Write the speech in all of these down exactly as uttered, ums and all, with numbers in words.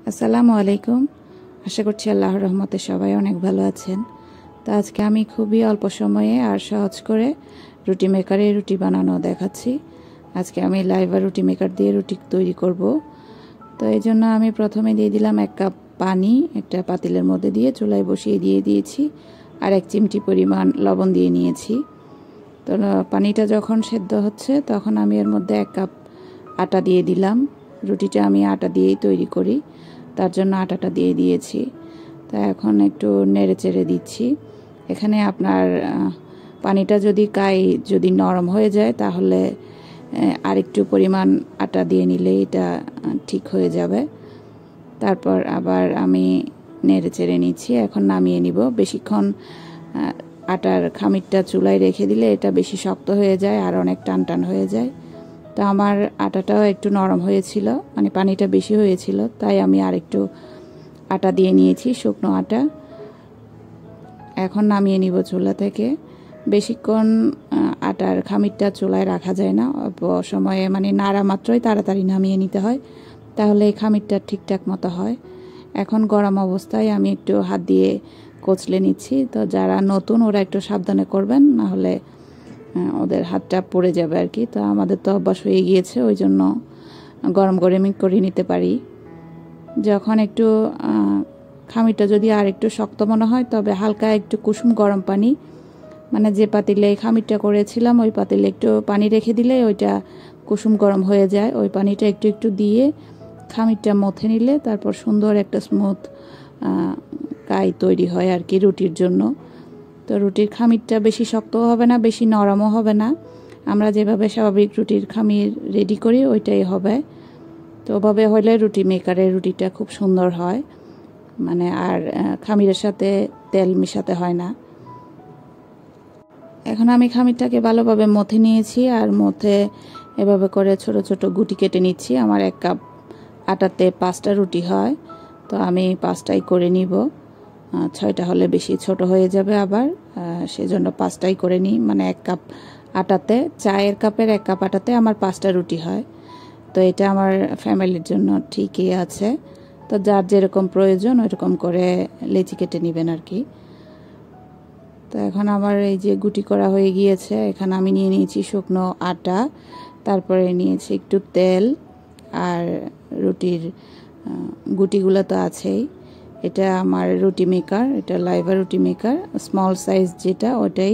আসসালামু আলাইকুম। আশা করছি আল্লাহর রহমতে সবাই অনেক ভালো আছেন। তো আজকে আমি খুবই অল্প সময়ে আর সহজ করে রুটি মেকারে রুটি বানানো দেখাচ্ছি। আজকে আমি লাইভা রুটি মেকার দিয়ে রুটি তৈরি করব। তো এই জন্য আমি প্রথমে দিয়ে দিলাম এক কাপ পানি একটা পাতিলের মধ্যে দিয়ে চুলায় বসিয়ে দিয়ে দিয়েছি, আর এক চিমটি পরিমাণ লবণ দিয়ে নিয়েছি। তো পানিটা যখন সেদ্ধ হচ্ছে তখন আমি এর মধ্যে এক কাপ আটা দিয়ে দিলাম। রুটিটা আমি আটা দিয়েই তৈরি করি, তার জন্য আটাটা দিয়ে দিয়েছি। তা এখন একটু নেড়ে চেড়ে দিচ্ছি। এখানে আপনার পানিটা যদি কাই যদি নরম হয়ে যায় তাহলে আরেকটু পরিমাণ আটা দিয়ে নিলে এটা ঠিক হয়ে যাবে। তারপর আবার আমি নেড়ে চেড়ে নিচ্ছি। এখন নামিয়ে নিব। বেশিক্ষণ আটার খামিরটা চুলায় রেখে দিলে এটা বেশি শক্ত হয়ে যায় আর অনেক টান টান হয়ে যায়। তো আমার আটাটাও একটু নরম হয়েছিল, মানে পানিটা বেশি হয়েছিল, তাই আমি আর একটু আটা দিয়ে নিয়েছি, শুকনো আটা। এখন নামিয়ে নিব চুলা থেকে। বেশিক্ষণ আটার খামিরটা চুলায় রাখা যায় না, অল্প সময়ে মানে নাড়া মাত্রই তাড়াতাড়ি নামিয়ে নিতে হয়, তাহলে এই খামিরটা ঠিকঠাক মতো হয়। এখন গরম অবস্থায় আমি একটু হাত দিয়ে কচলে নিচ্ছি। তো যারা নতুন ওরা একটু সাবধানে করবেন, না হলে ওদের হাতটা পড়ে যাবে আর কি। তো আমাদের তো অভ্যাস হয়ে গিয়েছে, ওই জন্য গরম গরমই করে নিতে পারি। যখন একটু খামিরটা যদি আর একটু শক্ত মনে হয় তবে হালকা একটু কুসুম গরম পানি, মানে যে পাতিলে খামিরটা করেছিলাম ওই পাতিলে একটু পানি রেখে দিলে ওইটা কুসুম গরম হয়ে যায়। ওই পানিটা একটু একটু দিয়ে খামিরটা মথে নিলে তারপর সুন্দর একটা স্মুথ কাই তৈরি হয় আর কি রুটির জন্য। তো রুটির খামিরটা বেশি শক্তও হবে না, বেশি নরমও হবে না। আমরা যেভাবে স্বাভাবিক রুটির খামির রেডি করি ওইটাই হবে। তো ওভাবে হলে রুটি মেকারের রুটিটা খুব সুন্দর হয়, মানে আর খামিরের সাথে তেল মিশাতে হয় না। এখন আমি খামিরটাকে ভালোভাবে মথে নিয়েছি, আর মথে এভাবে করে ছোট ছোট গুটি কেটে নিচ্ছি। আমার এক কাপ আটাতে পাঁচটা রুটি হয়, তো আমি পাঁচটাই করে নিব। ছয়টা হলে বেশি ছোট হয়ে যাবে আবার, সেজন্য পাঁচটাই করে নিই। মানে এক কাপ আটাতে, চায়ের কাপের এক কাপ আটাতে আমার পাঁচটা রুটি হয়। তো এটা আমার ফ্যামিলির জন্য ঠিকই আছে। তো যার যেরকম প্রয়োজন ওইরকম করে লেচি কেটে নেবেন আর কি। তো এখন আমার এই যে গুটি করা হয়ে গিয়েছে, এখানে আমি নিয়ে নিয়েছি শুকনো আটা, তারপরে নিয়েছি একটু তেল, আর রুটির গুটিগুলো তো আছেই। এটা আমার রুটি মেকার, এটা লাইভা রুটি মেকার স্মল সাইজ যেটা, ওটাই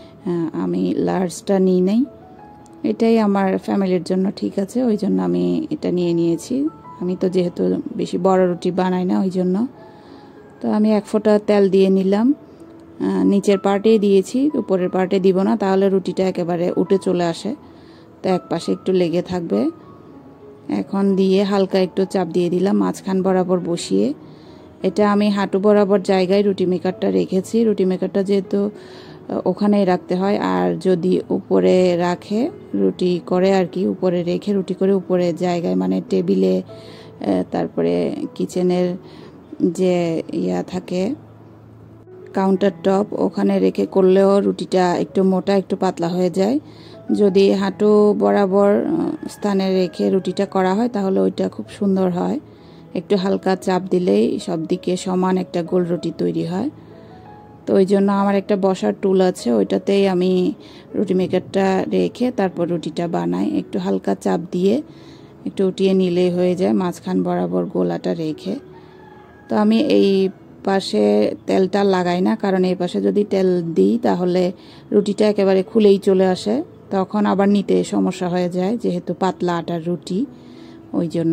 আমি লার্জটা নিই নাই। এটাই আমার ফ্যামিলির জন্য ঠিক আছে, ওই জন্য আমি এটা নিয়ে নিয়েছি। আমি তো যেহেতু বেশি বড় রুটি বানাই না ওই জন্য। তো আমি এক ফোঁটা তেল দিয়ে নিলাম, নিচের পার্টেই দিয়েছি, উপরের পার্টে দিব না, তাহলে রুটিটা একেবারে উঠে চলে আসে, তো এক পাশে একটু লেগে থাকবে। এখন দিয়ে হালকা একটু চাপ দিয়ে দিলাম মাঝখান বরাবর বসিয়ে। এটা আমি হাঁটু বরাবর জায়গায় রুটি মেকারটা রেখেছি। রুটি মেকারটা যেহেতু ওখানেই রাখতে হয়, আর যদি উপরে রাখে রুটি করে আর কি, উপরে রেখে রুটি করে উপরে জায়গায় মানে টেবিলে, তারপরে কিচেনের যে ইয়া থাকে কাউন্টার টপ, ওখানে রেখে করলেও রুটিটা একটু মোটা একটু পাতলা হয়ে যায়। যদি হাঁটু বরাবর স্থানে রেখে রুটিটা করা হয় তাহলে ওইটা খুব সুন্দর হয়। একটু হালকা চাপ দিলেই সব দিকে সমান একটা গোল রুটি তৈরি হয়। তো ওই জন্য আমার একটা বসার টুল আছে, ওইটাতেই আমি রুটি মেকারটা রেখে তারপর রুটিটা বানাই। একটু হালকা চাপ দিয়ে একটু উঠিয়ে নিলেই হয়ে যায়, মাঝখান বরাবর গোলাটা রেখে। তো আমি এই পাশে তেলটা লাগাই না, কারণ এই পাশে যদি তেল দিই তাহলে রুটিটা একেবারে খুলেই চলে আসে, তখন আবার নিতে সমস্যা হয়ে যায়, যেহেতু পাতলা আটার রুটি ওই জন্য।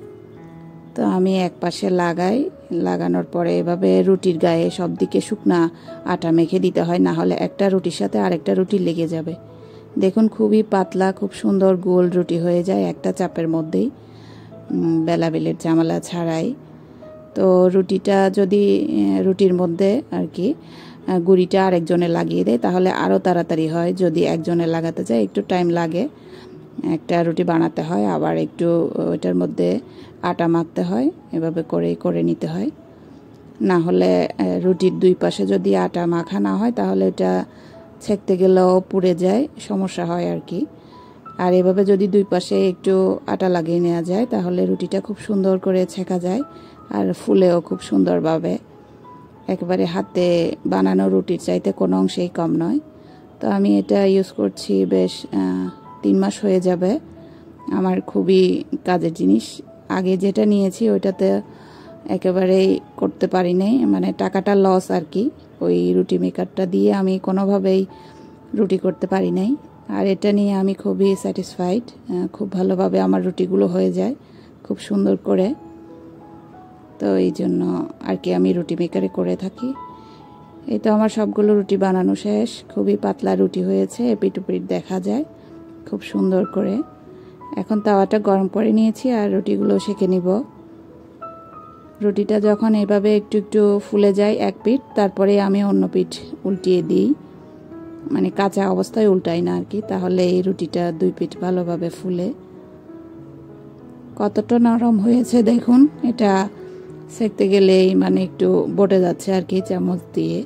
তো আমি এক পাশে লাগাই, লাগানোর পরে এভাবে রুটির গায়ে সব দিকে শুকনা আটা মেখে দিতে হয়, না হলে একটা রুটির সাথে আরেকটা রুটি লেগে যাবে। দেখুন খুবই পাতলা খুব সুন্দর গোল রুটি হয়ে যায় একটা চাপের মধ্যেই, বেলাবেলের ঝামেলা ছাড়াই। তো রুটিটা যদি রুটির মধ্যে আর কি গুঁড়িটা আরেকজনে লাগিয়ে দেয় তাহলে আরও তাড়াতাড়ি হয়। যদি একজনে লাগাতে যায় একটু টাইম লাগে, একটা রুটি বানাতে হয়, আবার একটু ওইটার মধ্যে আটা মাখতে হয়, এভাবে করেই করে নিতে হয়। না হলে রুটির দুই পাশে যদি আটা মাখা না হয় তাহলে এটা ছেঁকতে গেলেও পুড়ে যায়, সমস্যা হয় আর কি। আর এভাবে যদি দুই পাশে একটু আটা লাগিয়ে নেওয়া যায় তাহলে রুটিটা খুব সুন্দর করে ছেঁকা যায় আর ফুলেও খুব সুন্দরভাবে। একেবারে হাতে বানানো রুটির চাইতে কোনো অংশেই কম নয়। তো আমি এটা ইউজ করছি বেশ তিন মাস হয়ে যাবে। আমার খুবই কাজের জিনিস। আগে যেটা নিয়েছি ওইটাতে একেবারেই করতে পারি নাই, মানে টাকাটা লস আর কি। ওই রুটি মেকারটা দিয়ে আমি কোনোভাবেই রুটি করতে পারি নাই। আর এটা নিয়ে আমি খুবই স্যাটিসফাইড। খুব ভালোভাবে আমার রুটিগুলো হয়ে যায় খুব সুন্দর করে। তো এই জন্য আর কি আমি রুটি মেকারে করে থাকি। এই তো আমার সবগুলো রুটি বানানো শেষ। খুবই পাতলা রুটি হয়েছে, এপিট ওপিট দেখা যায় খুব সুন্দর করে। এখন তাওয়াটা গরম করে নিয়েছি আর রুটিগুলো সেঁকে নিব। রুটিটা যখন এভাবে একটু একটু ফুলে যায় এক পিঠ, তারপরে আমি অন্য পিঠ উল্টিয়ে দিই, মানে কাঁচা অবস্থায় উল্টাই না আর কি, তাহলে এই রুটিটা দুই পিঠ ভালোভাবে ফুলে। কতটা নরম হয়েছে দেখুন, এটা সেঁকতে গেলেই মানে একটু বটে যাচ্ছে আর কি চামচ দিয়ে।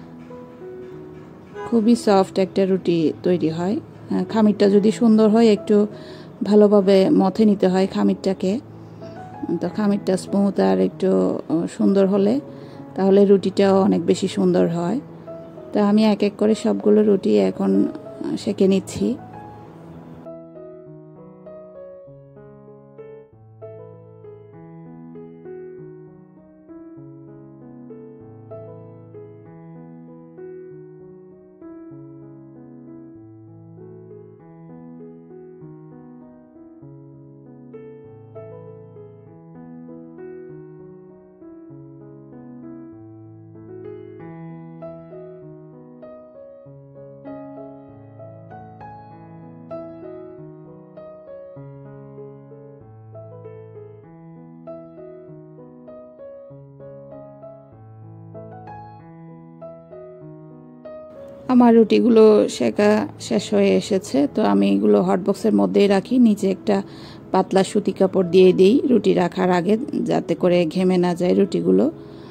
খুবই সফট একটা রুটি তৈরি হয়। খামিরটা যদি সুন্দর হয় একটু ভালোভাবে মথে নিতে হয় খামিরটাকে। তো খামিরটা স্মুথ আর একটু সুন্দর হলে তাহলে রুটিটাও অনেক বেশি সুন্দর হয়। তো আমি এক এক করে সবগুলো রুটি এখন সেঁকে নিচ্ছি। আমার রুটিগুলো সেঁকা শেষ হয়ে এসেছে। তো আমি এগুলো হটবক্সের মধ্যেই রাখি, নিচে একটা পাতলা সুতি কাপড় দিয়ে দিই রুটি রাখার আগে, যাতে করে ঘেমে না যায় রুটিগুলো।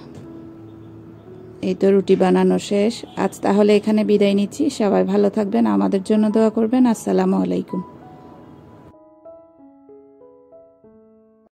এই তো রুটি বানানো শেষ। আজ তাহলে এখানে বিদায় নিচ্ছি। সবাই ভালো থাকবেন, আমাদের জন্য দোয়া করবেন। আসসালামু আলাইকুম।